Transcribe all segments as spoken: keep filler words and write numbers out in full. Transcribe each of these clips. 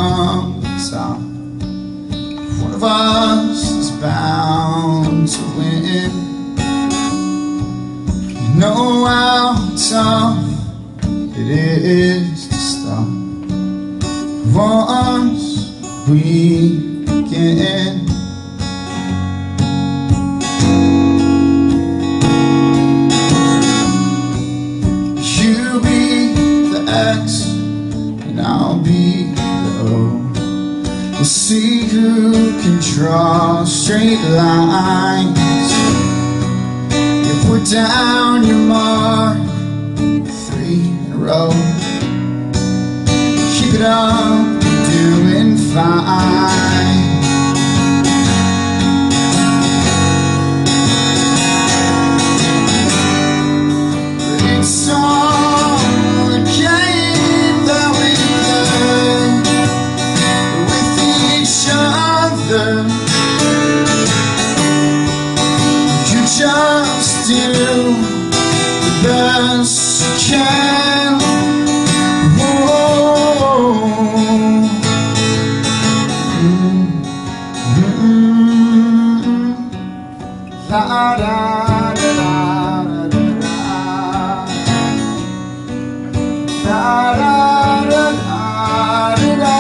from the top. One of us is bound to win. You know how tough it is to stop once we begin. You be the X and I'll be the O. We'll see who can draw straight lines. You put down your mark, three in a row. Keep it up, you're doing fine. It's all a game that we play with each other. You just do the best you can. Whoa. Mm-hmm. La da da da. Da da da da da da.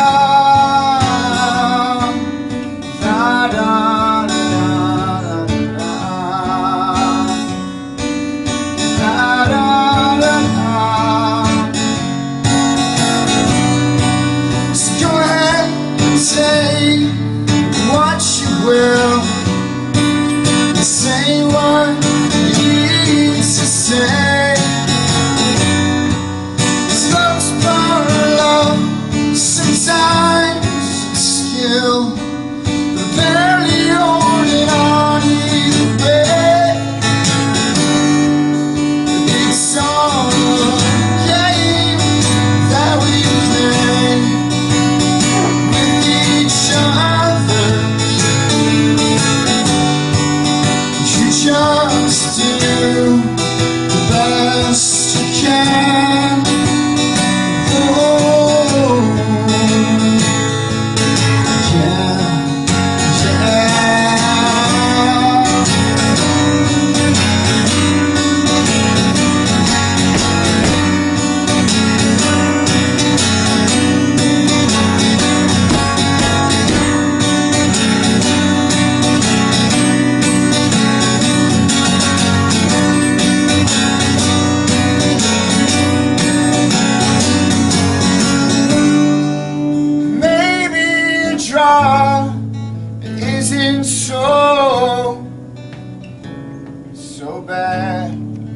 Da da da da da. Da da da da. So go ahead and say what you will. Say what you need to say. Sometimes skill, but barely holding on either way. It's all a game that we play with each other. You just do the best you can. It isn't so, so bad.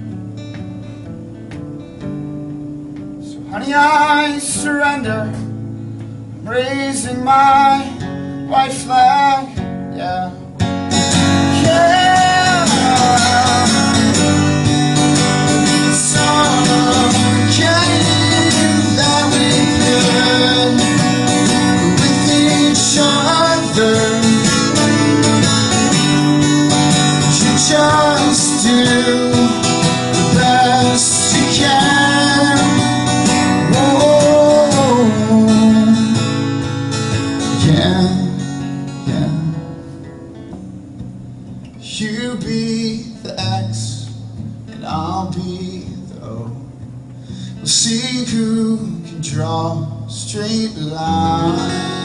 So honey, I surrender. I'm raising my white flag, yeah. Yeah. It's all a game that we play with each other. You just do the best you can. Whoa. Yeah, yeah. You be the X and I'll be the O. We'll see who can draw straight lines.